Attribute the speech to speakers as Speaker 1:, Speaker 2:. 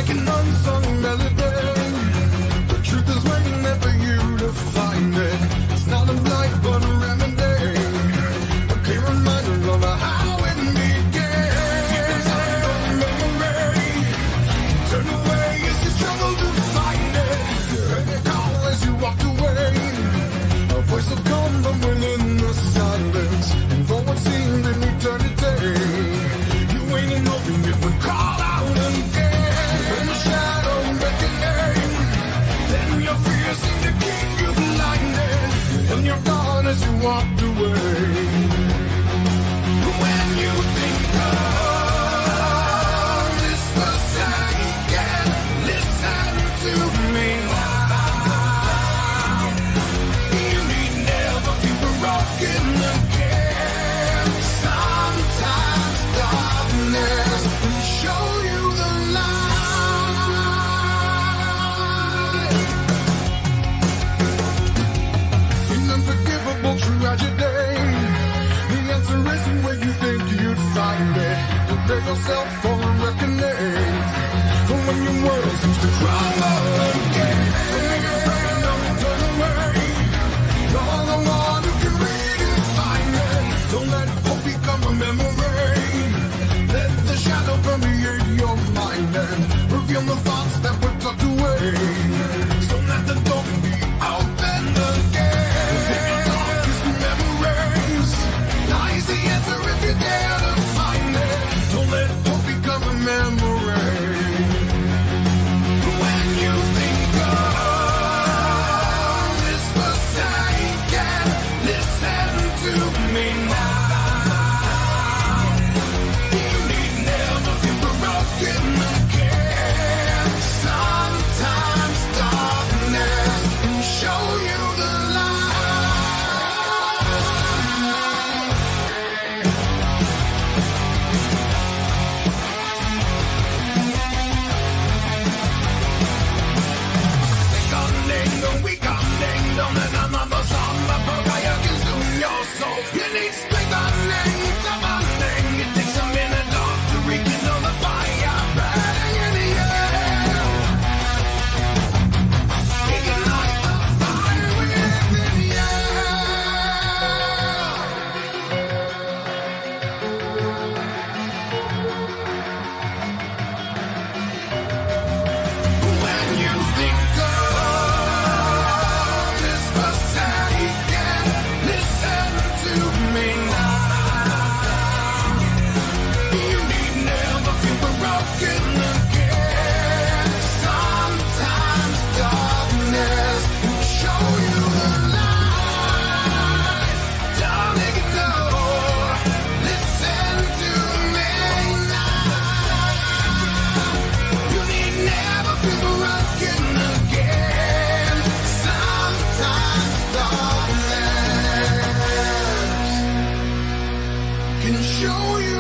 Speaker 1: like an unsung melody. The truth is waiting there for you to find it. It's not a blight but a remedy, a clear reminder of how it began. Deep inside your memory, turn away as you struggle to find it. You heard it call as you walked away. A voice will come from within the silence, and for what seemed an eternity, you ain't hoping it would call out again. When the shadow beckoning, then your fears seem to keep you blinded, and you're gone as you walked away. When you think of this forsaken, listen to me now. You need never feel broken again. Sometimes darkness will show you the light. An unforgivable tragedy. The answer isn't where you think you'd find it. Prepare yourself for a reckoning, for when your world seems to crumble again. Don't make it rain, don't turn away. You're the one who can read and find it. Don't let hope become a memory. Let the shadow permeate your mind and reveal the thoughts that were tucked away, so that the door can be opened again. In your darkest memories lies the answer if you dare to find it. Don't let hope become a memory. When you think of this forsaken, listen to me now. You need never feel broken again. Sometimes darkness will show you the light. Ding dong, we come ding dong, and another samba polka you consume your soul. You need strength on ding, tough on ding. It takes a minute off to rekindle the fire burning in the air. Ignite the fire within the when you think of this forsaken, listen to me now. You need never feel broken again. Sometimes darkness will show you the light. Don't ignore, listen to me now. You need never feel broken again. Sometimes darkness can show you